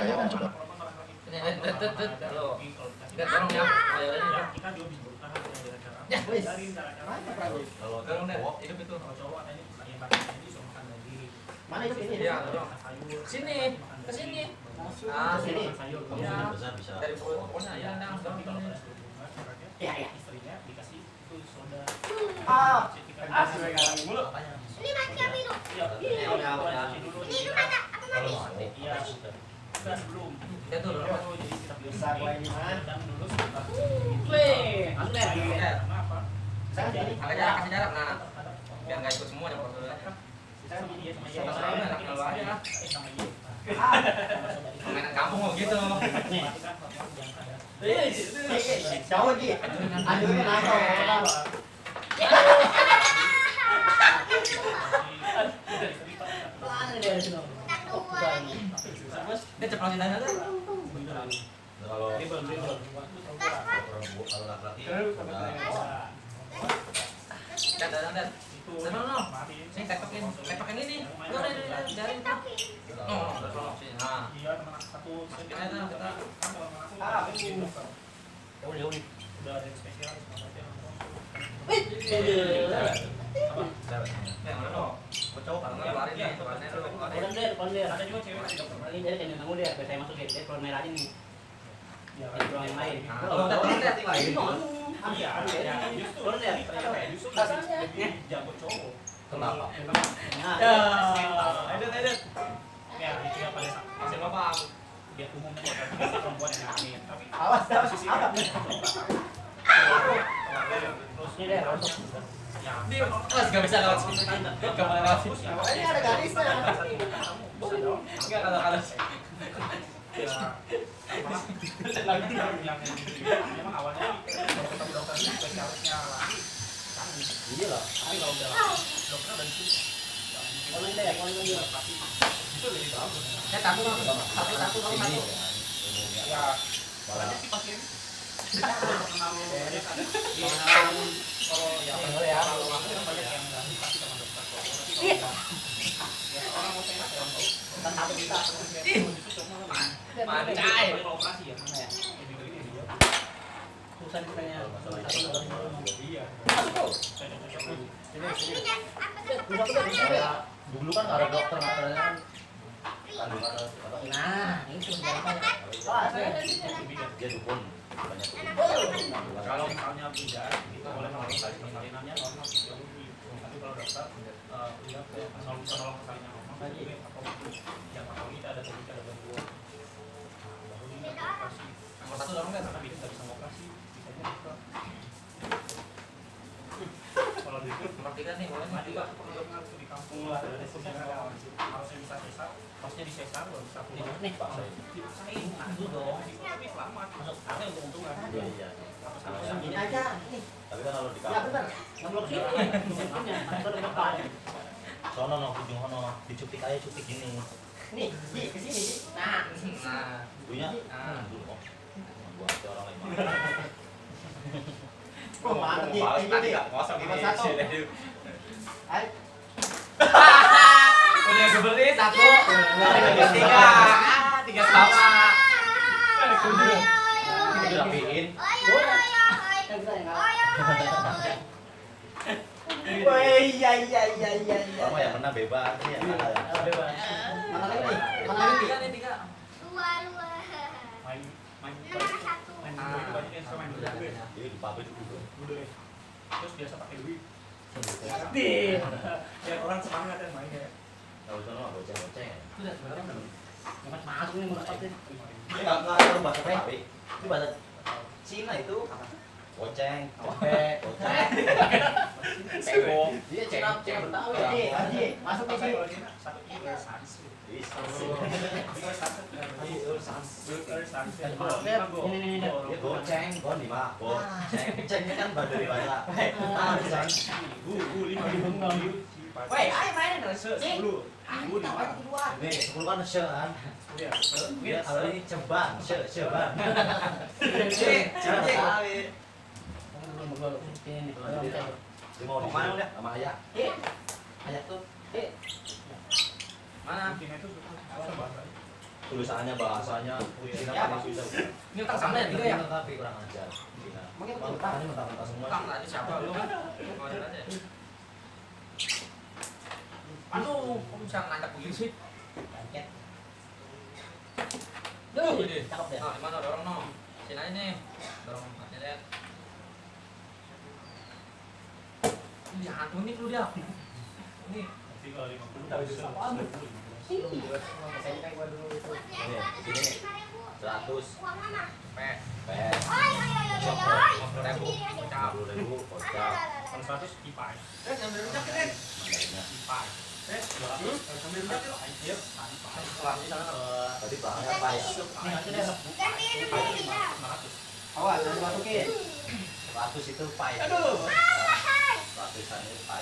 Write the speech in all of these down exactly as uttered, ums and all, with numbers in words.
Jangan coba. Ini tet tet tet kalau enggak dorong ya. Ayo ini. Ya, wis. Kalau dorong deh, hidup itu. Mana hidup ini? Iya, dorong. Sini, ke sini. Ah, sini. Ya, besar bisa. dari pokoknya ya, nah, dorong ini. Ya, ya. Istrinya dikasih itu soda. Ah, Ini mati apa itu? Iya, Ini udah udah. Ini itu mata apa mati? iya. Kan belum. Ya tuh, dorong. Jadi kita beli besar lagi man. dan dulu sebentar. Weh, langsung deh. Kenapa? Saya jadi. Agak jarak, kasih jarak nah. Biar enggak ikut semua yang prosedurnya. Saya sama dia sama dia. Sama saya anak lu aja. Eh sama dia. Ah, Mainan kampung kok gitu. eh, jauh lagi. Aduh, naik. Pelan dari sini. Dia ceplosin aja tuh. Kalau kalau laki-laki udah Dan dan dan. Sana no. Sini tekokin, tekokin ini. Udah udah udah dari itu. Oh, udah sini. Nah. Iya, teman satu Masukin aja kita. Ah, ya udah udah udah ada yang spesial sama dia. wih, Apa? Ya, mana no? Bocok kalau enggak keluarin ya, keluarin dulu. Koran deh, koran deh. Ada juga cewek di dokter. Ini dari kandang kamu deh, biar saya masuk deh. Dia koran merah aja nih. Ya, Ini koran yang lain. Oh, udah udah Ini iya, ya, justru koran deh. justru rasanya jago cowok. kenapa? Nah, Ya, edit edit. Ya, itu ya pada saat Masih bapak. dia umumnya ada si perempuan yang ngamin, tapi awas, awas, posisi awas. terus Ini deh, masuk. ya Di kelas enggak bisa lewat sini. Enggak boleh lewat sini. Ini ada garisnya. Enggak kalau kalau lagi yang memang awalnya kalau ketemu dokter ini spesialisnya lagi kan Iya lah. tapi kalau udah dokter udah disuruh Koran deh, koran deh. pasti itu lebih bagus saya takut satu satu kamu Ini takut. ya malah banyak sih pasien kalau kenal banyak ada kalau ya Bener ya. kalau aku kan banyak yang nggak dikasih sama dokter tapi kalau ya orang mau sehat ya untuk Kan satu kita. Mancai. kalau operasi ya Mana ya? lebih gede dia Susah ditanya. iya Masuk. Ini kan apa tuh? Bisa tuh bisa. dulu kan ada dokter katanya kan kandungan apa Nah, ini sudah apa ya? Oh, dia dukun banyak kalau misalnya beda itu boleh melalui tali persalinannya normal fisiologi tapi kalau dokter eh, udah kalau bisa nolong persalinan normal tadi atau yang atau kita ada tuh ada gangguan nah baru ini operasi Nomor satu dorong kan. tapi itu nggak bisa operasi bisanya dokter kalau di itu Nomor tiga nih boleh maju juga. juga di kampung lah ada sesar harusnya bisa sesar harusnya di sesar baru bisa pulang nih, Pak. dipaksain itu dong tapi selamat masuk ada untung-untungan iya iya Ini aja, ini. tapi kan kalau di Ya kampung benar. Nomor sini. Nomornya, nomor depan. sono no ujung sono dicupik aja cupik gini Nih, di ke sini. Di. Nah, Nah, dulunya Ah. dulu oh buat orang lain oh, mana di Males ini tadi nih. enggak kosong Nomor ini. satu. Ayo. Ayo. Udah gebeli satu. Udah tiga. Ah, tiga sama. itu dirapiin Wah, iya iya iya iya iya. kamu yang menang bebas ya Bebas. Mana lagi nih? Mana lagi Tiga nih? nih tiga. Dua dua. main main Nomor satu. main dulu itu banyak yang main dulu jadi di pabrik dulu dulu terus biasa pakai duit Di. biar orang semangat ya main ya kalau sono bocah bocah ya Sudah sebenarnya. Mas masuk nih menurut aku. ini nggak nggak tahu bahasa pabrik itu bahasa Cina itu goceng Oke. goceng Sego. dia Cina Cina Betawi Haji, Haji, masuk di sini. kalau Cina satu kilo sansu Ini nih nih. dia goceng gon di mana goceng gocengnya kan baru dari bahasa ah goceng Woi, ayo mainin terus. sepuluh Aku tak mau keluar. ini sepuluh kan se kan ya dia kalau ini ceban se ceban Cek, cek. Ini nih. dia mau di mana udah sama ayah Eh, ayah tuh eh. Mana? Cina itu susah bahasa tulisannya bahasanya Cina Ya, paling susah. Ini otak sama ya, tiga ya? Tapi kurang ajar Cina. Mungkin betul, Pak. Makanya mentah-mentah semua. Otak tadi siapa lu? Kau aja. Aduh, kok bisa ngajak begini sih? Bangket. Duh, ini. Cakep deh. Nah, di mana dorong no? Sini aja nih. Dorong aja deh. Ini hantu nih lu dia. Ini Nanti kalau lima puluh Tapi bisa apaan? sepuluh. Saya kayak gua dulu itu. Ini, sini seratus Uang mama. pek. pet, Oi, oi, oi, oi, oi. lima puluh ribu. Sendiri aja. Kocak. sepuluh ribu, kocak. Kalau seratus kipai. Eh, sambil rujak kan? Mandarinnya. Kipai. Eh, dua ratus. Sambil rujak yuk. Ayo. Kipai. Wah, ini sana. Eh, Tadi pelangnya apa ya? Ini aja deh. Gantiin dulu dia. lima ratus. Awas, jangan masukin. Ratus itu pai. Aduh. Ratusan itu pai.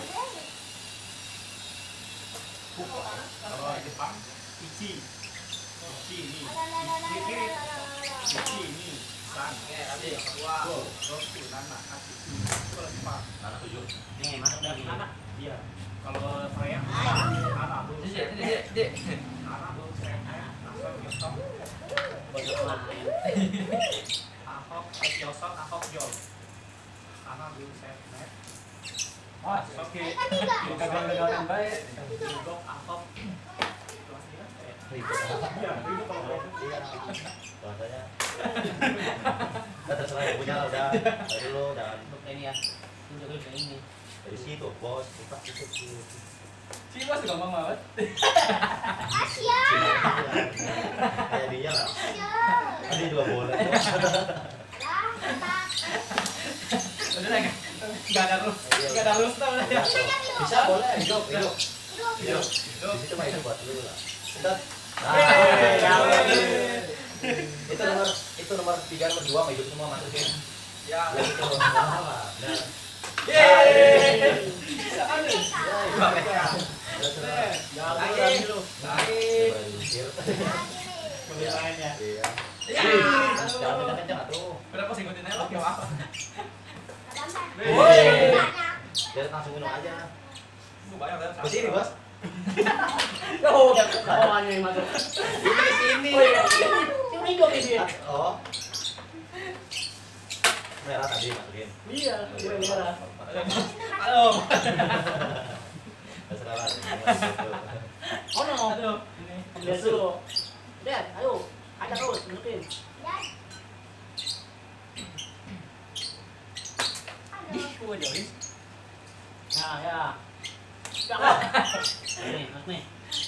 Kalau di Jepang, ichi. Ichi ini. Ini kiri. Ichi ini. San. Oke, tadi yang kedua. Go. Roku. Nana. Hati. Itu kalau Jepang. Mana tujuh? Nih, masuk Dan lagi. Nana. Iya. Kalau Korea, Nana. Belum. Ini dia, ini dia, dia. Nana. Belum. Saya. Nasa. Yosok. Bocor main. Ahok. Yosok. Ahok. Yol. Nana. Belum. Saya. Net. Oh, Oke. gagal-gagalan baik. Duduk. Ahok. Kelas tiga. Eh, Ribut. Iya. Itu kalau Iya. Bahasanya. Udah terserah ya punya lah udah. Dari dulu jangan Ini ya. Tunjukin ke ini. dari situ bos. Kita itu situ. Si bos gampang banget. Asia. Kayak dia lah. Asia. Tadi dua boleh. Dah, mantap. Udah lah, enggak ada terus. Enggak ada terus tuh. Bisa boleh hidup hidup. Hidup. Hidup. Di situ mah itu buat lu lah. Udah. Hei, Nah, itu nomor itu nomor tiga nomor dua mah hidup semua masukin. Ya, Yang itu salah. Nah, Yeay. terserah. Lagi lu. baik. Coba mikir. Lebih lain ya. Iya. Ya. Jangan kencang-kencang atuh. Berapa sih ngikutin aja pakai apa? Woi. Biar langsung minum aja. Gue banyak kan. Ke sini, Bos. Oh, bawaannya yang masuk. Ini sini. Oh iya. Ini dong ini. Oh. Merah tadi masukin. Iya, gue merah. Halo. Terserah lah. Oh no. Aduh. Lihat dulu. Lihat, ayo. Ajak terus, masukin. Ih, gue jauhin. Nah, ya. Jangan. Nih, mas nih.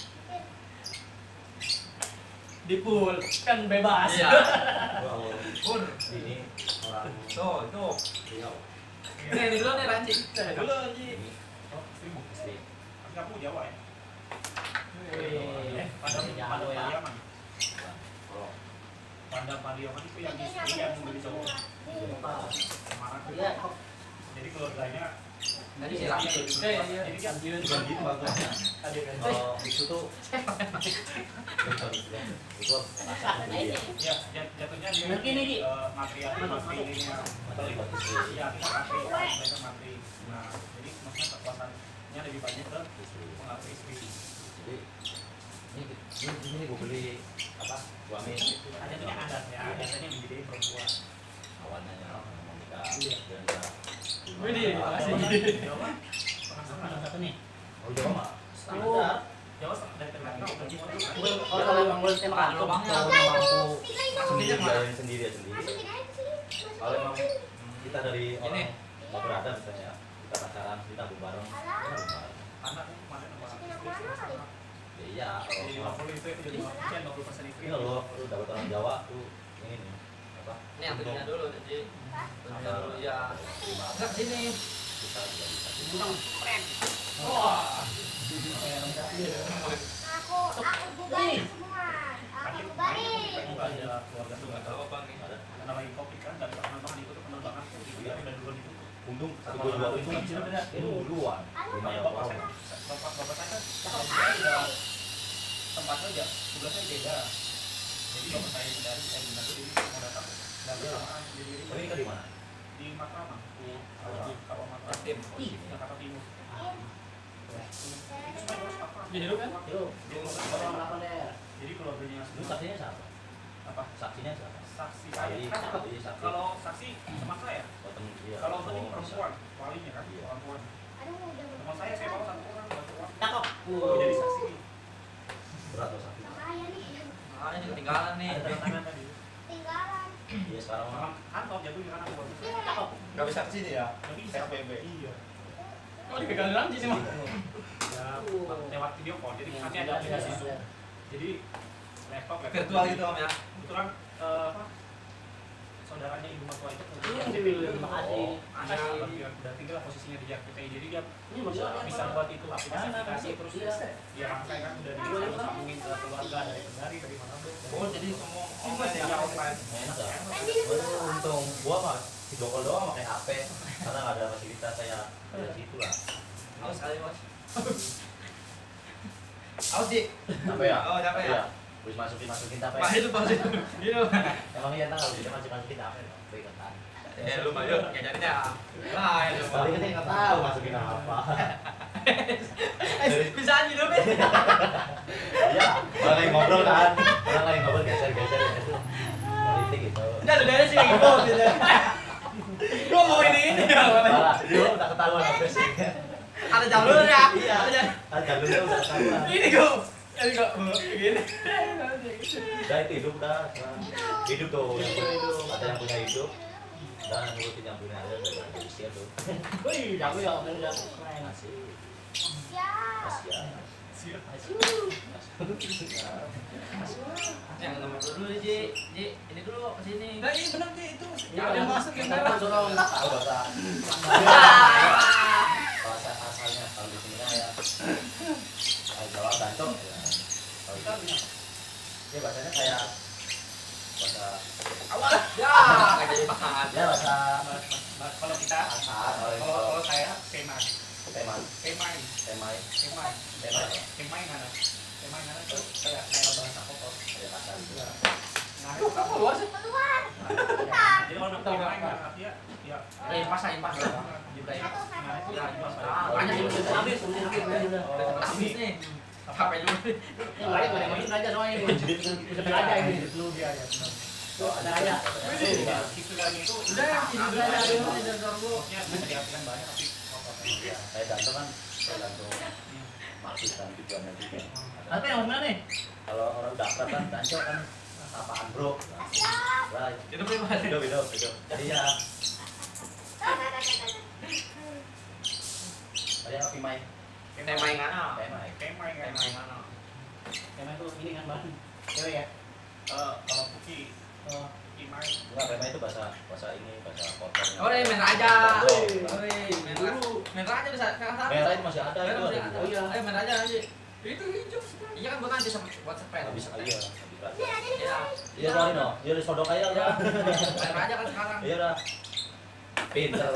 Di pool kan bebas. Iya. Wow. Pun. Ini orang Tuh, itu. Riau. Ini ini dulu nih Ranci. Dulu Ji. Ini Oh, seribu. istri. Tapi kamu Jawa ya? Wih. Eh, pada Jauh pada ya. Pariaman. Kalau Pada Pariaman itu yang istri yang membeli cowok. Semarang itu. Iya, kok. Jadi keluarganya Tadi sih Ranci. Eh, iya. Jadi kan Lanjut. bukan gitu bagusnya. Tadi kan. Kalau itu tuh bukan itu. Itu rasa dia. ya jat- jatuhnya dia Ngerti nih, Ji? eh, material materialnya. Materi buat istri. Iya, kita materi, mereka materi. Nah, jadi maksudnya kekuatannya lebih banyak ke Istri. pengaruh istri. Jadi ini ini ini gue beli apa? Suami Ada tuh yang adat ya, biasanya menjadi perempuan. awalnya yang mau nikah Iya. dan enggak. Widih, makasih. Jawa, Ada penghasilan. satu nih. Oh Jawa mah standar. Jawa dari Ternate ke Timur itu kan. Oh, kalau emang boleh tembak Kalau aku. bangnya Kalau yang mampu Masukin sendiri aja, Mak. bayarin sendiri ya sendiri. Masukin aja sini. Kalau emang kita dari Ini. orang nggak berada misalnya kita pacaran kita tabung bareng, kita tabung bareng. Karena aku kemarin sama Masukin istri aku mana sama- kali? Ya iya Jadi lima kalau puluh itu jadi lima persen, lima puluh persen istri. ini loh lu dapat orang Jawa tuh ini nih apa? Ini yang tujuhnya dulu, jadi tujuhnya dulu ya. Enggak sini. Kita juga bisa. Bintang keren. Wah. Aku aku bubarin semua. Aku bubarin. Bukan ada keluarga tuh Enggak nggak tahu tahu. apa nih. Ada. Karena lagi covid kan, dari penerbangan itu tuh penerbangan tuh di Bali dan duluan itu. Untung satu dua dua untung ini duluan. Lumayan Lumayan bapak saya, apa? bapak bapak saya kan kalau dia udah tempatnya aja, tugasnya beda. Jadi bapak saya dari saya di Manado jadi mau datang dan bersamaan jadi Tapi ini kan di mana? di Matraman, Matraman. Kawah Matraman, Tim. Ih, Jakarta Timur. Itu semua harus apa? Di hidup kan? Hidup. Dia mau Orang delapan deh. Jadi kalau belinya Lu semua saksinya siapa? apa? Saksinya siapa? Saksi Wali, saya. Kan wali saksi. kalau saksi teman saya. Oh, temen dia. Kalau tadi Oh, perempuan, walinya kan, Iya. orang tua. Aduh, udah Teman saya saya bawa satu orang, satu orang. Cakep. Oh, jadi saksi. berat loh saksi. bahaya nih. Ah, ini ketinggalan nih. Ada tanda tangan tadi. Tinggalan. Iya sekarang mah. Sama kantor jatuh di kanan gua. Cakep. Nggak bisa kesini ya? Tapi bisa. S P B. Iya. Oh, dipegang lagi sih, Mas. Ya, lewat video call. Jadi kami ada aplikasi Zoom. Jadi laptop, laptop Virtual gitu, Om ya. Kebetulan eh, apa? Saudaranya ibu mertua itu Terima kasih. anak udah udah tinggal posisinya di Jakarta, jadi dia Ini maksudnya bisa buat itu aplikasi-aplikasi terus Iya. ya rangkai kan udah disambungin ke keluarga dari Kendari dari mana tuh. Oh, jadi semua online ya, offline. Enak ya. Oh, untung gua mah video call doang pakai H P karena nggak ada fasilitas saya dari situ lah. Awas kali, Mas. Awas, Ji. Capek ya? Oh, capek ya? Wis masukin masukin capek. Pak, itu Pak. Gitu. Emang iya tahu dia masukin masukin capek dong. Peringatan. Eh, lu mah yuk, ngajarinnya. Lain lu. Kali ini nggak tahu masukin apa. Eh, bisa aja dong, Ben. Iya, orang lagi ngobrol kan, orang lagi ngobrol geser geser gitu. Politik gitu. Udah, udah ada sih gitu. Gua mau ini ini. Malah, dia udah ketahuan habis sih. Ada jalurnya. Iya. Ada jalur. Ah, jalurnya udah ketahuan. Ini kok. Ini kok begini. Udah itu hidup dah. Hidup tuh yang punya, ada yang punya hidup. Dan ngurutin yang punya ada dari usia tuh. Wih, jago ya, bener ya. Keren. Masih, Siap. masih. Yang nomor dulu, Ji. Ji, ini dulu ke sini. Nah, ini benar Ji, itu. Ya, Ada yang masuk yang merah. Sorong. Tahu bahasa bahasa asalnya kalau di sini kan ya kayak Jawa Gancok ya. Kalau itu apa? Ya bahasanya kayak bahasa Awas. Ya, enggak jadi makan. ya bahasa Nah, kalau kita asal kalau itu kalau kalau saya kemai, teman kemai, temai kemai, temai ya kemai mana? Kemai mana itu kayak kayak bahasa kotor. ada kata gitu. Nah, itu kamu Luas. Keluar. jadi kalau nak kemai mana artinya ya Eh, pas aja, pas. Juga ya. Satu, nah itu satu. ya jelas Ah, Pak. banyak yang Habis, habis, habis. habis nih. Sampai dulu. Ini balik gue yang aja soalnya ini. Bisa belajar ini. Dulu dia ya benar. Tuh, ada aja. Itu dari itu Udah, ini ada udah ada ada dulu dari dulu. maksudnya bisa diartikan banyak tapi kotor. Ya, saya jantung kan saya jantung maksud dan tujuannya juga. Nanti yang mana nih? Kalau orang udah akrab kan Gancok kan apaan bro? Siap. Lah, Itu pribadi. hidup hidup hidup. Jadi ya saya apa Mai? Tema yang mana? Temai. Kemai kan. Tema yang mana? Yang itu ini kan bang. Cewek ya. Eh, kalau Puki, Oh. Imai, Enggak, temai itu bahasa bahasa ini bahasa kotornya. Oh, main raja. Oh, Oi, main raja. Main raja bisa ke sana. merah itu masih ada itu Merah masih ada. ada. Oh, iya. Eh, main raja nanti. Itu hijau. Iya kan buat nanti sama buat sepeda. Nggak bisa iya, nggak bisa. Iya. Iya keluarin no, iya disodok aja Iya. lah. Main raja kan sekarang. Iya dah. Pinter.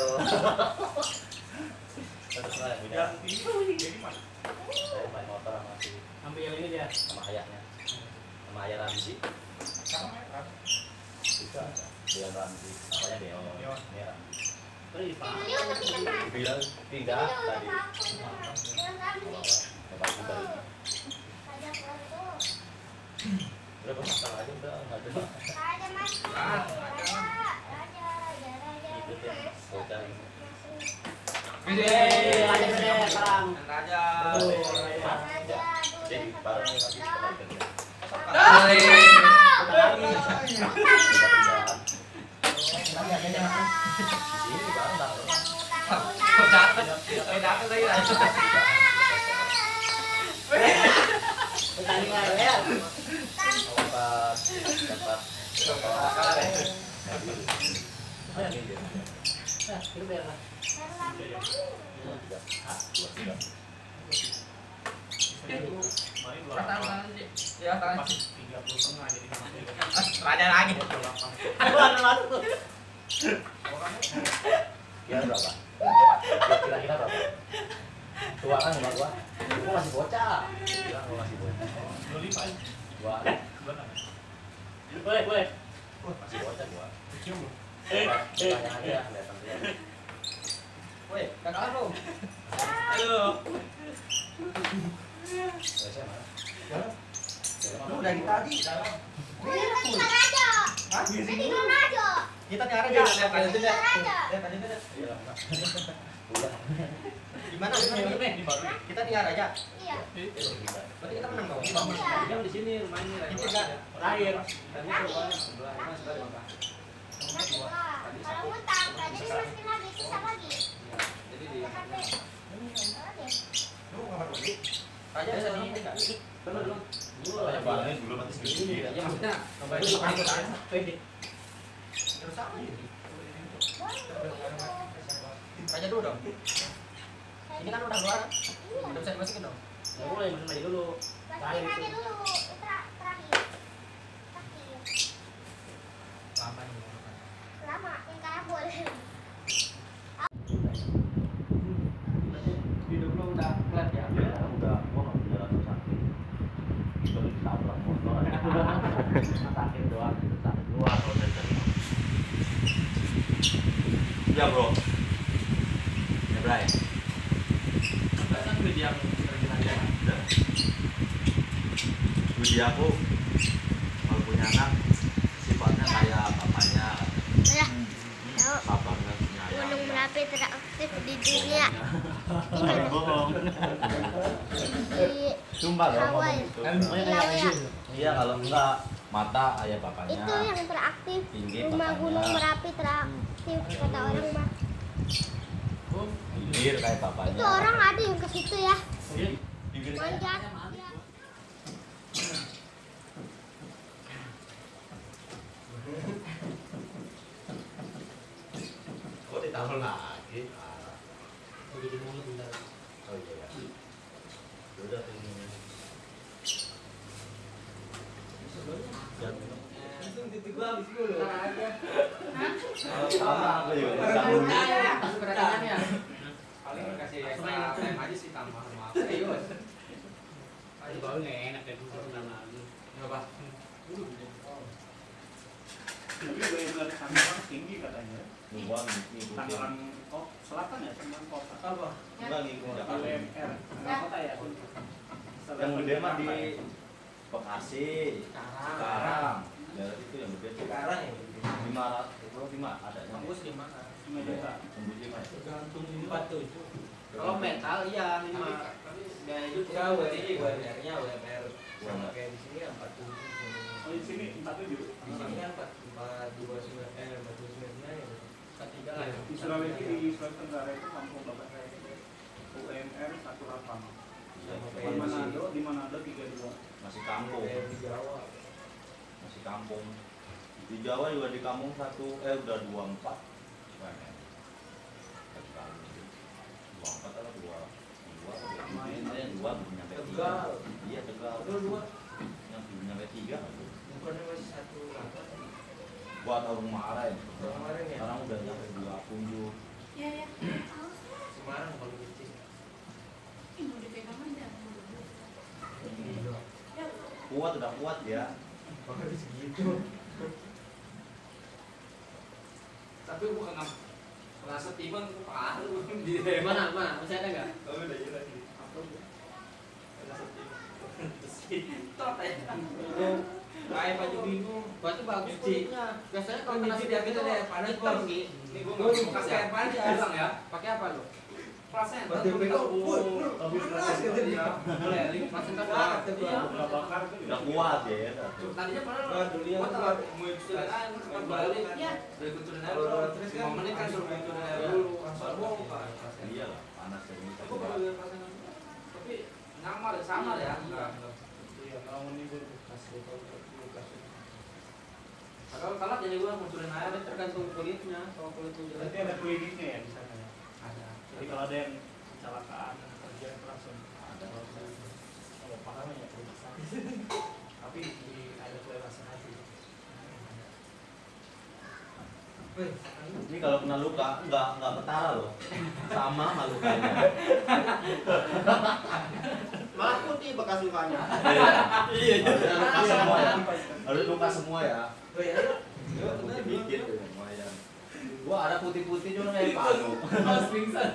Terus lah yang punya. yang ini jadi mas. Saya main motor sama si Ambil yang ini dia. sama ayahnya. Sama ayah Ramzi. Sama merah. Juga ada. Dia Ramzi. Namanya Deo. Deo. Ini Ramzi. Wih, Pak. Ini udah pindah. Bilang pindah tadi. Bapak juga ini. Ada foto. Udah pasang aja udah nggak ada. Ada mas. Ah, Raja, raja, raja, raja. Ikut ya. Bocah ini. Wih, Eh, raja beda sekarang. main raja. Betul. Raja, Jadi bareng nanti kembali kerja. Oi. Di sini bareng lah. Kau datang. Kau datang lagi lah. Pertandingan ya. Tempat tempat tempat. Oh yang ini. Nah, itu biar lah. Dua tiga. Ah, dua tiga. Kemarin dua Tangan delapan. tangan sih. Ya, tangan. Pas tiga puluh setengah jadi nama tiga. Ah, raja lagi. Aduh, aduh, aduh. Orangnya Kira berapa? Kira-kira berapa? Tua kan sama gua. Gua masih bocah. Bilang gua masih bocah. dua lima aja. Gua Benar. Boleh, boleh. masih bocah gua. Kecil loh. Tanya aja kelihatan dia. Woi, kakak lu. Aduh. S M A. Lu dari tadi. Kita aja. Hah? Kita aja. Kita nyari aja. Lihat aja deh. aja. Lihat aja deh. Udah. Gimana gimana nih? Kita tiar aja. Iya. Berarti kita menang dong. Iya. Yang di sini rumahnya Itu enggak terakhir. Terakhir. Nah, dua. Kalau utang, jadi masukin lagi, sisa lagi. Jadi di Jangan deh. Oke. Lu kamar mandi. Aja bisa di enggak? Benar dong. Banyak banget dulu mati segini. Ya maksudnya Nambahin itu pakai kan pede. Terus apa ini? Boleh. Tanya dulu dong. Ini kan udah keluar. Udah bisa dimasukin dong. Ya mulai benar lagi dulu. Masukin aja dulu. Ter- Terakhir. Terakhir. Lama nih. Lama, yang kayak boleh. Hidup lo udah flat ya. Ya udah gua enggak bisa langsung sakit. Itu ditabrak motor. Sakit doang, sakit Luar kalau dari tadi. Ya bro. Ya Bray. Bahkan video yang terjadi aja. Udah. Budi aku kalau punya anak sifatnya kayak bapaknya. Ya. Bapaknya punya ayah. Gunung Merapi teraktif di dunia. Bohong. Di Sumpah dong ngomong Hawaii. itu. Laut. Iya kalau enggak mata ayah bapaknya. Itu yang teraktif. Tinggi Rumah bapaknya. Gunung Merapi teraktif kata orang mah. Bibir kayak bapaknya. Itu orang ada yang ke situ ya. Bibir kayak Manjat. kok ditaruh lagi? Jadi mulut bentar. Oh iya ya. Udah tuh ini. Langsung titik gua habis dulu. aja. Sama aku juga. Pertanyaannya. Paling kasih extra time aja sih tambah sama aku. Serius. Ayo baru nggak enak ya dulu lagi. Enggak, Pak. Tapi benar Tangerang tinggi katanya. Gua ngikutin. Tangerang oh selatan ya Tangerang kota. Apa? Gua ngikutin U Jakarta. M R Tangerang kota ya. Yang gede mah di Bekasi, Sekarang. Ya itu yang gede. Sekarang ya. Lima ratus, itu lima ada. Kampus di mana? lima juta. Tembus lima ya. Tergantung empat tujuh. Kalau metal iya lima. Gaya hidup kita W T I, W M R-nya W M R. Sama kayak di sini ya empat tujuh. Oh di sini empat tujuh. Di sini kan empat empat dua sembilan eh empat dua sembilan ya. Empat tiga lah. Di Sulawesi di Sulawesi Tenggara itu kampung bapak saya U M R satu delapan. Di Manado di Manado tiga dua. Masih kampung. Kayak di Jawa. Masih kampung. Di Jawa juga di kampung satu eh udah dua empat. Satu kali. Dua empat atau dua dua main dua belum nyampe tiga. Tegal. Iya Tegal. Betul dua. Yang belum nyampe tiga. Bukannya masih satu apa? Gua tahun kemarin. Tahun kemarin ya? Sekarang udah nyampe dua puluh. Iya ya. Semarang kalau kecil. Mau dipegang aja. Kuat udah kuat ya. Baru segitu. Tapi gua kena merasa timbang gua parah di Mana mana masih ada nggak? Oh udah iya lagi. Apa udah? Merasa timbang. Tot aja. Kayak baju bingung. Berarti bagus Cuci. kulitnya. Biasanya kalau kena Cuci sidak gitu itu deh, panas hitam bos. Ki. Ini gua mau kasih air panas bilang ya. Pakai apa lo? Placenta. Batu pegang. Habis panas gitu dia. Boleh, link Placenta Ah, kata iya. dia. Udah bakar tuh. Udah kuat ya. Tadinya padahal Nah, dulu yang gua telat mau ikutin air, sempat balik. Iya. Udah ikutin air dulu. lima menit kan suruh ikutin air dulu. Baru bongkar. Iya lah panas kayak gitu. Aku baru lihat placenta. Tapi nyamar ya, sama ya. Enggak. Iya kalau menimbul. Kasih tahu kasih. Kalau telat jadi gua munculin air. Ada tergantung kulitnya. Kalau kulit lu jelek. Berarti ada kliniknya ya di sana ya. Ada. Jadi kalau ada yang kecelakaan kerja langsung ada kalau paham ya klinik sakit. Tapi di ada toleransi hati. Ini kalau kena luka nggak nggak ketara loh. Sama sama lukanya. Malah putih bekas lukanya. Iya. Harusnya luka semua ya. Harus luka semua ya. Oh iya. Putih dikit tuh lumayan. Gua ada putih-putih cuma kayak palu. Mas pingsan.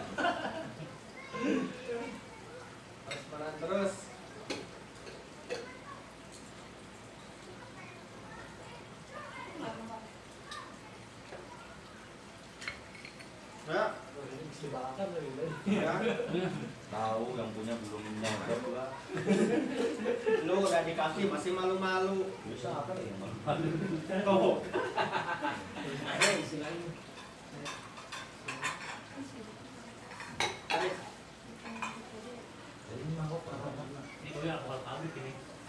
Harus terus. Dibakar dari Tahu yang punya belum nyampe pula. Lu udah dikasih masih malu-malu. Bisa apa ya? Tuh. Eh, istilahnya. Jadi ini mangkok apa? Ini gue yang awal pabrik ini.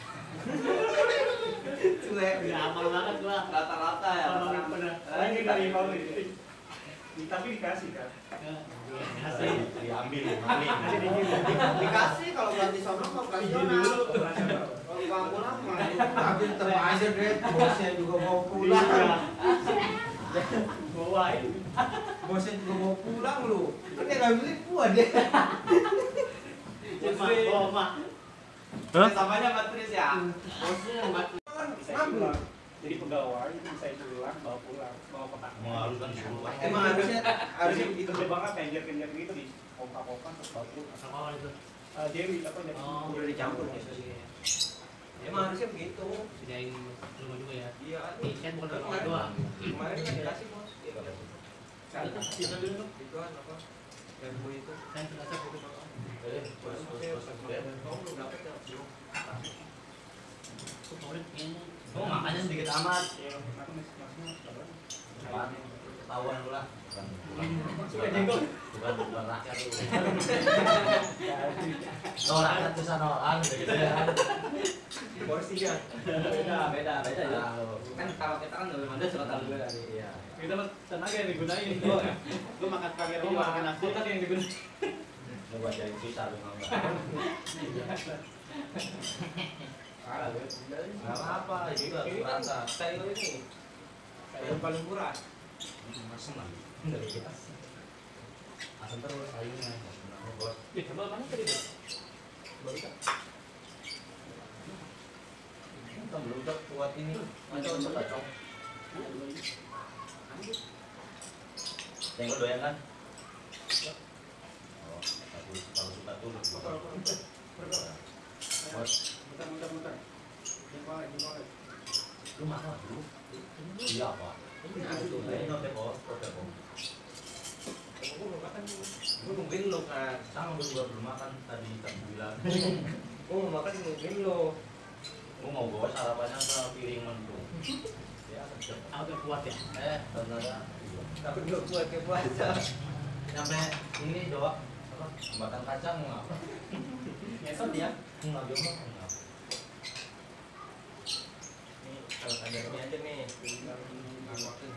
Cuek, udah amal banget gua. Rata-rata ya. Bener bener. Ini dari pabrik. Tapi dikasih kan. Kasih, diambil, ambil. Dikasih kalau buat di sono mau operasional. Kalau di kampung lama. Tapi tetap aja deh, bosnya juga mau pulang. Bawain. Bosnya juga mau pulang lu. Kan dia nggak beli buah deh. Cuma bawa. Samanya matris ya. Bosnya buat Ngambil. Jadi pegawai itu bisa pulang, bawa pulang, bawa kotak. Mau harus kan disuruh. Emang harusnya harusnya begitu. Gede banget kenjer-kenjer gitu di pompa-pompa terus bawa pulang. Sama apa itu? Eh, Dewi apa jadi? Oh, Udah dicampur ya. Emang harusnya begitu. sediain rumah juga ya. Iya. Tiket bukan rumah doang. Kemarin kan dikasih bos. Itu sisa dulu tuh. Itu kan apa? Bambu itu. Saya sudah saya foto bapak. Eh, bos, bos, bos, bos. Kamu belum dapet ya? Belum. Itu favorit kayaknya. Oh, makanya sedikit amat. Iya, aku masih masih Cepat, ketahuan lu lah. Bukan, bukan, Suka jenggot. bukan, bukan rakyat lu. No, rakyat tuh sana orang gitu ya. Porsinya. Beda, beda, beda ya. Kan kalau kita kan lebih mantap suka tahu juga tadi. Iya. Kita mah tenaga yang digunain. Lu makan pakai Iya, roti makan nasi. kulkas yang digunain. Mau baca yang susah lu mau. Parah lu. Enggak apa-apa, itu Ini kan rasa. style ini. Yang paling murah. Asem lagi. Dari kita. Asem terus sayurnya. Sebenarnya bos. Ih, coba mana tadi, Bos? Baru kan. Kita belum udah kuat ini. Macam coba cok. Yang doyan kan? Oh, aku kalau suka tuh. Bos, Muter muter muter. Jempol lagi, jempol lagi. lu makan dulu. Iya apa? Ini note bos, note bos. Aku belum makan. Gue nungguin lu kan. Sama gue juga belum makan tadi jam sembilan. Gue mau makan nungguin lu. Gue mau bawa sarapannya ke piring mentu. Ya, sedap. Aku kuat ya. Eh, ternyata Tapi belum buat ke puasa. sampai ini doang apa makan kacang nggak apa Ngesot ya. nggak jomblo nggak Nih kalau ada ini aja nih. Ngamakin.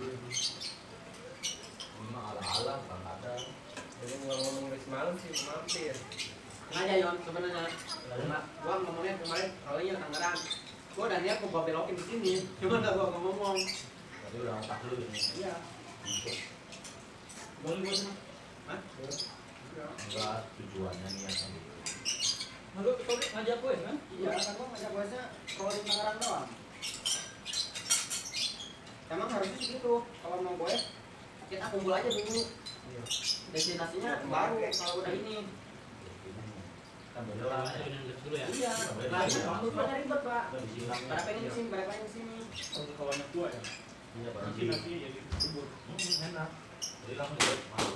ini mah ala ala kan ada Jadi nggak ngomong dari semalam sih mampir. Sengaja Yon sebenarnya. karena Gua ngomongnya kemarin kalau iya Tangerang. Gua udah niat mau gua belokin di sini. Cuma enggak gua ngomong. tadi udah otak lu ini Iya. Boleh, Bos. Hah? enggak tujuannya nih yang gitu Lalu kita ngajak gue kan? Iya, kan gua ngajak biasanya kalau di Tangerang doang. Emang harusnya segitu. Kalau mau gue kita kumpul aja dulu. Iya. Destinasinya baru kalau udah ini. kan bener lah Dulu ya. Iya. Nah, bukannya ribet, Pak. disiram Pada pengen kesini, pada pengen kesini. Untuk kalau anak tua ya. iya pak Nanti nanti jadi subur. Hmm, enak jadi langsung buat masuk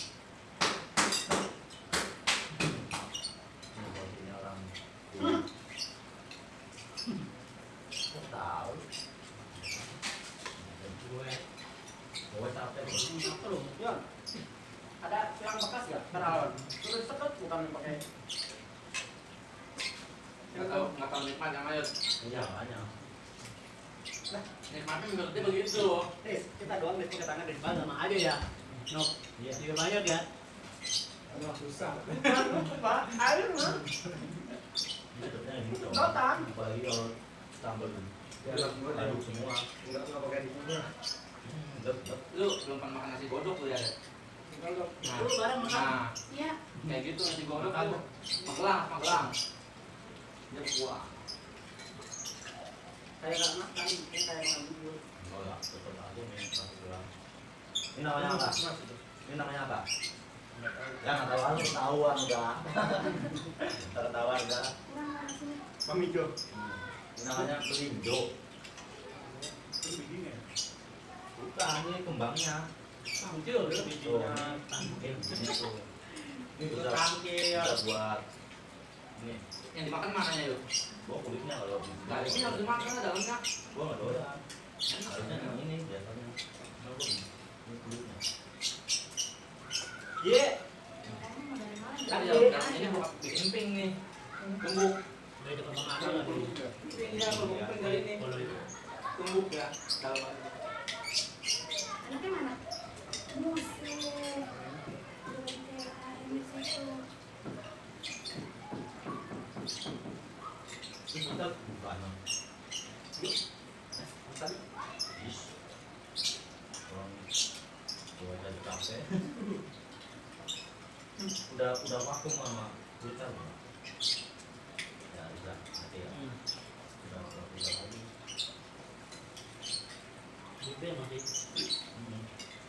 ini porsinya orang kok tahu Gue. gue capek bos. Apa lu? Yon. Ada silang bekas ya? Teralon. Terus seket bukan pakai. Nggak tahu, nggak tahu nikmat yang ayo. iya banyak Nikmatnya mengerti begitu. Tis, kita doang deh pakai tangan di depan sama aja ya. No. iya Juga banyak ya. Aduh susah. Pak, air mah. Sedapnya gitu Rotan. apalagi kalau sambal Ya anak gue aduk semua enggak enggak pakai dibuka. sedap sedap Lu belum pernah makan nasi godok lu ya? Kalau Nah, Lu bareng makan. nah, Iya. kayak gitu nasi godok tuh. Magelang, magelang. Dia kuah. Kayak nggak makan, kayak nggak bubur. oh ya tetap aja nih satu gelang ini namanya apa ini namanya apa ya nggak tahu aku ketahuan udah tertawa udah Kurang nasi. Mamijo. ini namanya pelinjo Itu begini ya. bukan ini kembangnya Kucil ya bijinya. Ini ini tuh. Ini Itu bisa tangkil. bisa buat ini. Yang dimakan mananya yuk? Gua kulitnya kalau Nggak, ini harus dimakan dalamnya. gua nggak doyan. Harusnya yang ini biasanya. Nah, gua ini kulitnya. Ye. Kan yang dalam ini bukan bikin pink nih. Tumbuk. Dari dekat mana lagi? Ini yang ngomongin kali ini. Kalau itu. Tumbuk ya. Dalam Anaknya mana? Musik. Ini kita bukan. Bukan. Is. Orang gua jadi kafe. Udah udah vakum sama Twitter. Ya bisa nanti ya. Udah udah udah lagi. Itu yang masih. Hmm.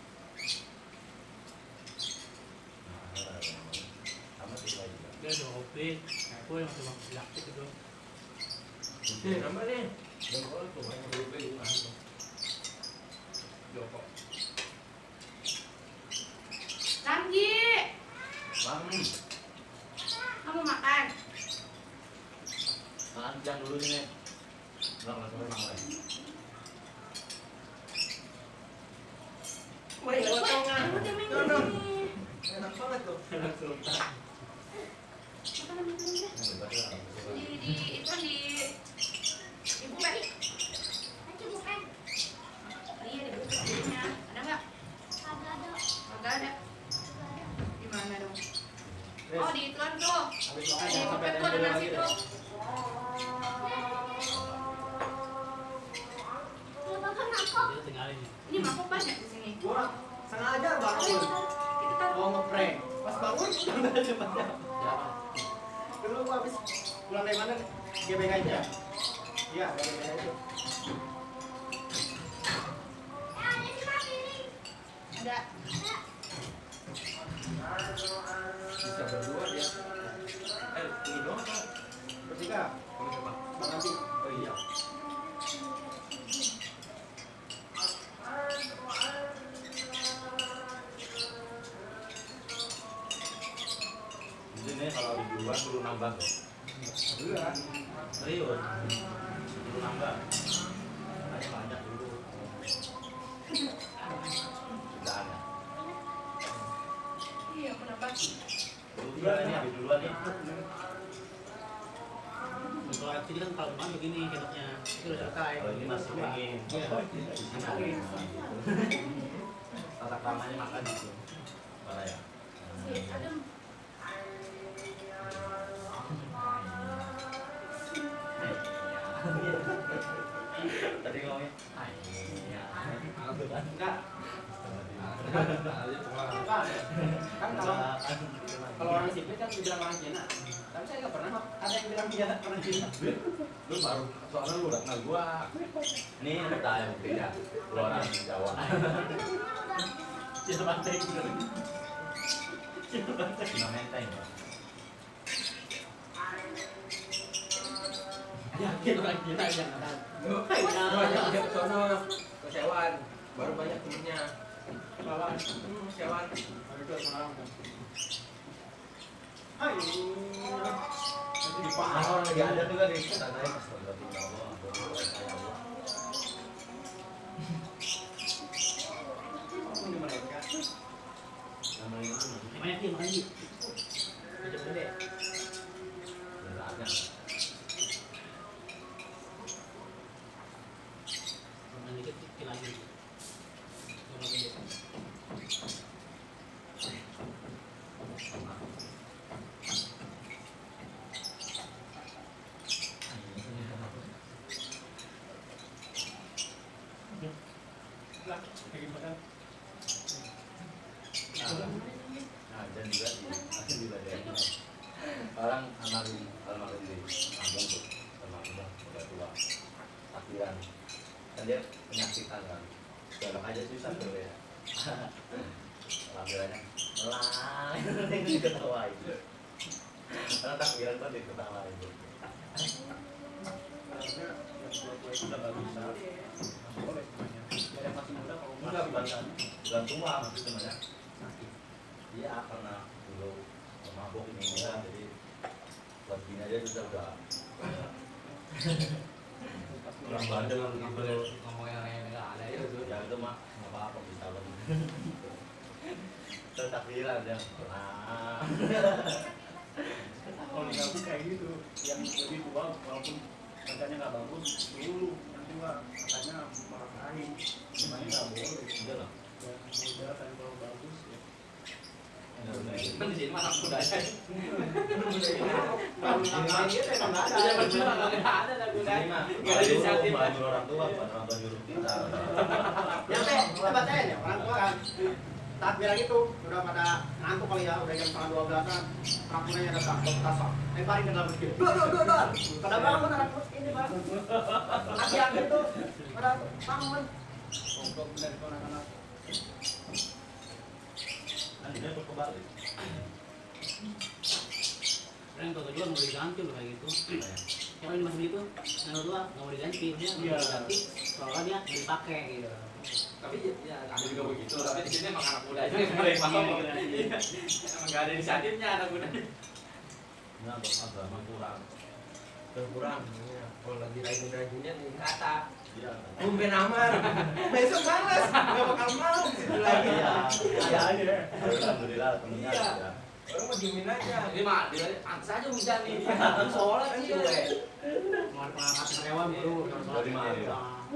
Nah, ada yang sama sih lagi. Dia ada kopi. Aku yang masih masih aktif itu. Nih, nambah nih. Dan kalau tuh banyak dulu di rumah. Joko. Ramji, Bang, kamu makan? makan siang dulu nih. Enggak enggak sore makan. Wah, lewat tengah. Kamu temen No, no. ini. Enak banget tuh. Makan makan deh. Ini bebas lah. Di di itu di dibuka. Nanti bukan. Iya dibuka dulunya. Ada nggak? Kagak ada. Kagak ada. Di mana dong? Oh di ituan tuh. Habis Di makan jangan sampai buka tuh ada tempel nasi lagi tuh. deh. Dia tinggalin. Ini mangkok banyak di sini. Gua sengaja bangun. Itu kan Mau ngeprank. Pas bangun udah ada banyak. Siapa? Dulu gua habis pulang dari mana? G B K aja. Iya, G B K aja. ada. Bisa berdua dia. Eh, ini doang apa? Bertiga. Kamu coba. Bang Abi. Oh iya. Di sini kalau di luar perlu nambah kok. Dua. Serius. Perlu nambah. Makanya banyak dulu. Sudah ada. Iya, kenapa? Dulu tiga ini habis duluan nih. Kalau air ini kan kalau mana begini enaknya. Itu udah selesai. Kalau ini masih pengen. Tata keramanya makan gitu. Mana ya? Sih, adem. Tadi ngomongnya, hai, ya, Enggak. Enggak. Kan kalau kalau orang sipil kan bilang orang Cina. Tapi saya nggak pernah ada yang bilang dia orang Cina. lu baru soalnya lu udah kenal gua. Ini kita yang beda, lu orang Jawa. Cina pantai gitu. Cina menteng. Ya. Yakin orang Cina yang ada. Banyak dia ke sono, ke Sewan. Baru banyak temennya. Bawa. Hmm, Sewan. Ada dua orang kan. Hai. Nanti Nah, dipaham. orang lagi ada tuh kan di sana ya, setelah tinggal gua, gua kayak gua. Ini mereka. Namanya itu Namanya dia makan ini. Kecil gede. beratnya. Makan dikit kecil lagi. Makan dikit. Lah, kayak gimana? Nah, dan juga di akhir juga dari orang almarhum almarhum di kampung tuh almarhum udah tua takbiran kan dia penyakitan kan galak aja susah tuh ya takbirannya lah itu diketawain karena takbiran kan diketawain tuh Harusnya yang tua-tua itu udah nggak bisa. Boleh semuanya. Yang masih muda kalau enggak bangsa bukan tua maksudnya sebenarnya. Iya karena dulu mabuk ini ya, jadi buat gini aja sudah udah kurang bandel gitu. Ngomongin orang yang nggak ada ya itu. Ya itu mah nggak apa-apa bisa loh. Tertakdiran ya. Nah. Kalau di kampung kayak gitu, yang lebih tua walaupun katanya nggak bagus dulu, yang tua katanya marahin, semuanya nggak boleh. Iya lah. Ya, udah kan kalau bagus ya. Kan di sini mah kuda aja. Kalau nggak gitu emang nggak ada. Udah berdua nggak ada lah kuda. Ini mah Nggak ada inisiatif. baju orang tua, bukan orang tua nyuruh kita. Ya teh, kita bacain ya orang tua kan. Takbir gitu, udah pada ngantuk kali ya, udah jam setengah dua belasan. Orang tuanya datang, bawa tasak, lemparin ke dalam masjid. Dua, dua, dua, dua. Pada bangun anak ini pak. Asyik gitu, pada bangun. Ngobrol dari anak-anak. Nanti dia kebalik. Yang kedua mau diganti loh kayak gitu. Yang ini masih itu, yang kedua nggak mau diganti, dia nggak mau diganti, soalnya dia nggak dipakai gitu. Tapi ya ada juga begitu. Tapi di sini emang anak muda aja yang mulai paham. Emang nggak ada inisiatifnya anak muda. Ini untuk agama kurang. Berkurang. Kalau lagi rajin-rajinnya nih kata. Iya. Tumben aman. Besok malas, nggak bakal mau situ lagi. Iya. Iya aja. Alhamdulillah temennya Iya. ya. Orang mau diemin aja. Ini mah dia pantas aja hujan nih. Soalnya Kan sih. gue. Mau pengangkatan karyawan baru harus Dari mana ya?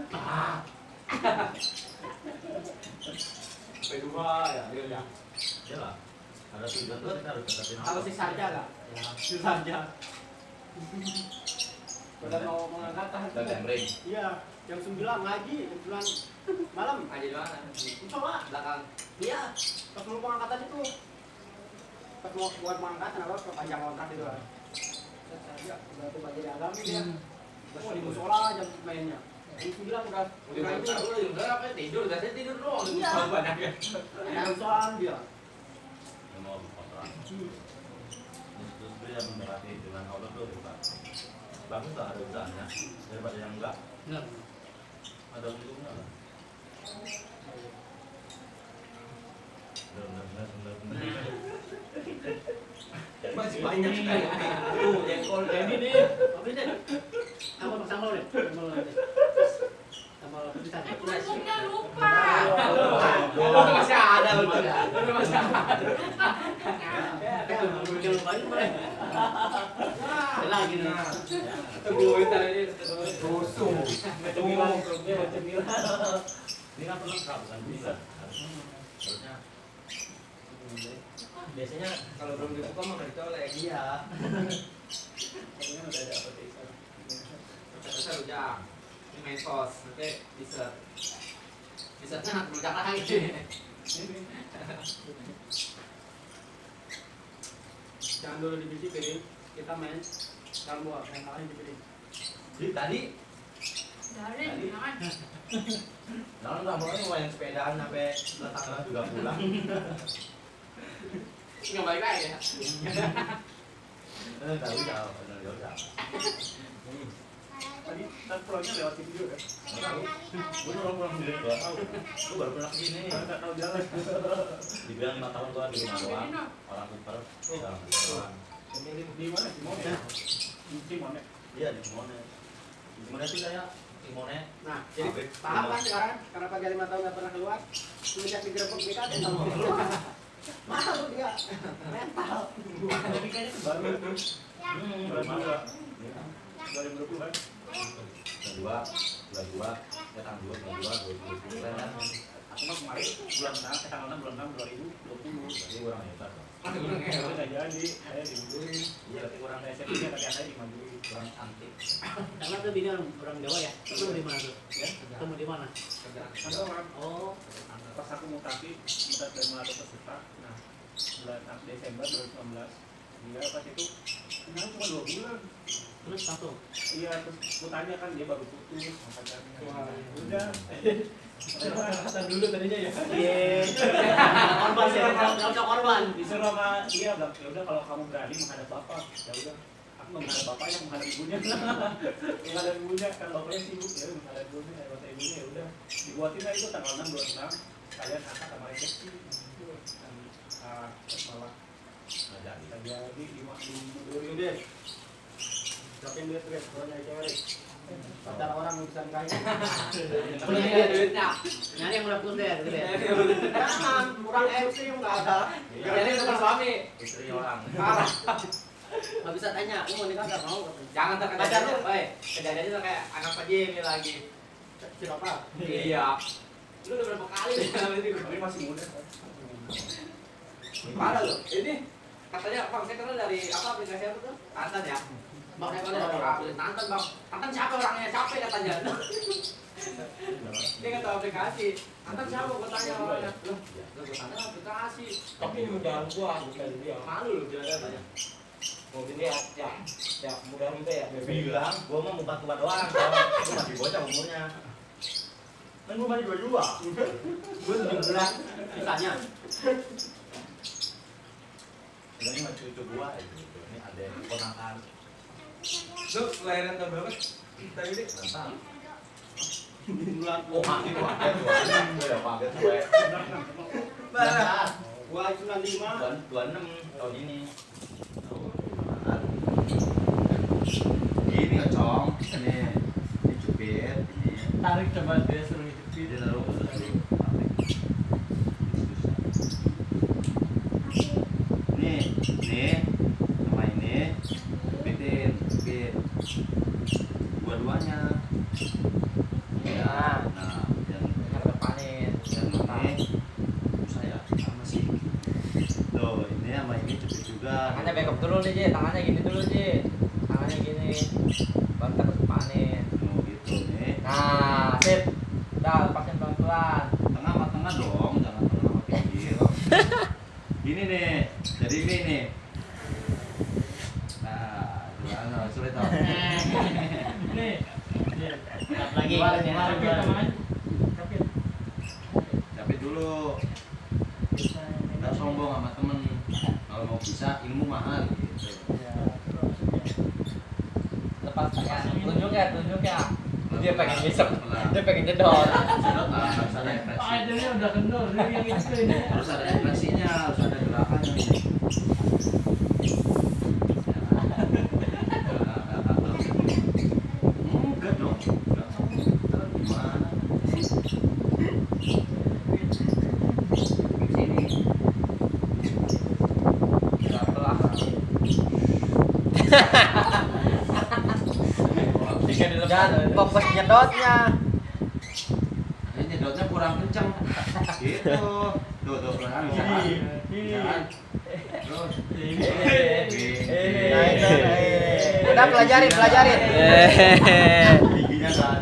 P dua ya, dia udah. Iya lah. Ada tujuan tuh kita harus deketin Kalau si saja lah, Ya, si saja. Udah mau mengangkat tahan. dan gembring. Iya, jam sembilan ngaji, jam sembilan malam. Aja di mana? Musola. Belakang. Iya, pas mau pengangkatan itu. Pas mau buat pengangkatan apa perpanjang kontrak itu kan. Saja, udah tuh belajar agama dia. Mau di musola jam mainnya. Jam sembilan udah. Udah Udah tahu itu. udah apa tidur, udah saya tidur doang. Iya. Tahu banyak ya. Ada musola dia. Yang mau kontrak. Terus dia mendekati dengan Allah tuh hebat. Bagus lah ada usahanya daripada yang enggak. benar. Ada untungnya lah. Benar benar benar benar. Masih banyak sekali. Tuh, jengkol Ini ini. nih, apa ini? Sambal sambal deh, sambal nanti. Sambal pedes aja. Bumbunya lupa. Oh, masih ada loh. Itu masih ada. Kan udah lupa ini boleh. Lagi nih. Tungguin tadi. Rusuh. Cemilan, grupnya buat cemilan. Ini kan pelengkap bukan bisa. Harusnya Biasanya kalau belum dibuka mah nggak dicolek. Iya. Ini kan udah ada appetizer. Saya rujak. Ini main sos, nanti dessert. Dessertnya rujak lagi. Ini. Jangan dulu dibiji piring. Kita main dalam buah, yang lain di piring. Jadi tadi Dari, jangan. Nah, nggak mau nih main sepedaan sampai belakang juga pulang. Nggak balik lagi ya. Eh, tahu jauh, benar jauh jauh. Tadi kan pulangnya lewat situ juga kan? Nggak tahu. Gue orang pulang sendiri nggak tahu. Gue baru pernah kesini. Nggak tahu jalan. Dibilang lima tahun gua di rumah doang. Orang super. Orang super. Di mana? Di mana? Di mana? Iya di Simone. Di Simone itu saya Simone. Nah, jadi paham kan sekarang kenapa dia lima tahun nggak pernah keluar? Semenjak digerebek B K T tahu keluar. Malu dia, mental. Tapi kayaknya baru itu. Hmm, Bulan dua. Iya. dua ribu dua puluh kan? Bulan dua, bulan dua, ya tanggal dua, bulan dua, dua ribu dua puluh kan. Aku mah kemarin bulan enam, eh, tanggal enam bulan enam dua ribu dua puluh. Jadi orang hebat. Pak. Saya nggak jadi, saya dimundurin. Iya, tapi orang Orang S M P nya tapi saya dimundurin. orang antik. Karena tuh bini orang orang Jawa ya. Ketemu di mana tuh? Ya, Ketemu di mana? kantoran. Oh, Pas aku mutasi, kita dari Melatu ke Suta. Nah, bulan Desember dua ribu sembilan belas. Dia pas itu, kenal cuma dua bulan. terus langsung. Iya, terus aku tanya kan dia baru putus sama pacarnya. Wah. Udah. Kata dulu tadinya ya. Iya. Korban sih, nggak usah korban. Disuruh sama dia bilang, ya udah kalau kamu berani menghadap bapak, ya udah. Aku nggak menghadap bapak yang menghadap ibunya. Menghadap ibunya kan bapaknya sibuk ya, menghadap ibunya, ya kata ibunya ya udah. Dibuatin aja itu tanggal enam bulan enam. kalian angkat sama resepsi itu kan ah, malah Nggak jadi. jadi lima Dulu deh. Siapin duit duit, kalau nyari cewek. Pacar orang yang bisa nikahin. Punya duitnya. Nyari yang udah punya deh, gitu deh. Jangan, kurang M C nggak ada. Jadi bukan suami. Istri orang. Parah. Nggak bisa tanya, lu mau nikah nggak mau? Jangan tak Pacar lu? kejadian, woi. Kejadiannya tuh kayak anak Pak Jimmy lagi. Siapa? Iya. Lu udah berapa kali nih sama ini? Tapi masih muda. Parah lu. Ini katanya bang, saya kenal dari apa aplikasi apa tuh? Tantan ya. Bang, saya kenal dari aplikasi Tantan bang. Tantan siapa orangnya? Siapa katanya? Dia nggak tahu aplikasi. Tantan siapa? Gue tanya orangnya. Loh, gue tanya aplikasi. Tapi ini mudahan gua bukan dia. Malu lu bilang katanya. Mungkin dia ya, ya mudahan kita ya. Bilang, gua mah mau bantu doang. Gua masih bocah umurnya. Kan gua masih dua-dua. Gue tujuh belas, sisanya. Ini mah cucu gua itu. Ini ada ponakan. Lu kelahiran tahun berapa? Tadi deh. Tentang. Bulan Oh, ini tuh ada dua enam udah pakai gue. Bah. Gua sembilan puluh lima. Dua enam tahun ini. Gini kocong, ini dicubit, ini tarik coba dia suruh ngicipin. dia taruh tadi. Nih, nih, sama ini, cubitin, cubit. Dua-duanya. Ya, nah, yang Yang depanin. yang ini saya sama sih. Tuh, ini sama ini cubit juga. Tangannya backup dulu nih, Ji. Tangannya gini dulu, Ji. Tangannya gini. Baru takut depanin. Oh, gitu nih. Nah, sip. Udah, lepasin pelan-pelan. Tengah sama tengah dong, jangan tengah sama pinggir. Gini nih, jadi ini nih. Nah, gimana? Sulit tau. Nih, Lagi. capit namanya. Capit. Capit dulu. Nggak sombong sama temen. Kalau mau bisa, ilmu mahal gitu. Lepas tangan. Tunjuk ya, tunjuk ya. Dia pengen ngisep. Pelan. Dia pengen jedot. Sedot lah, harus ada ekspresi. Pak Adelnya udah kendor, dia yang itu ini. Harus ada ekspresinya, harus ada gerakannya. Enggak dong. Enggak tahu. Ntar gimana? Sini. Pelan-pelan. Dan fokus nyedotnya. Ini nyedotnya kurang kenceng. Gitu. Tuh, tuh, kan bisa kan? Bisa kan? Terus. Udah pelajarin, pelajarin. Giginya nggak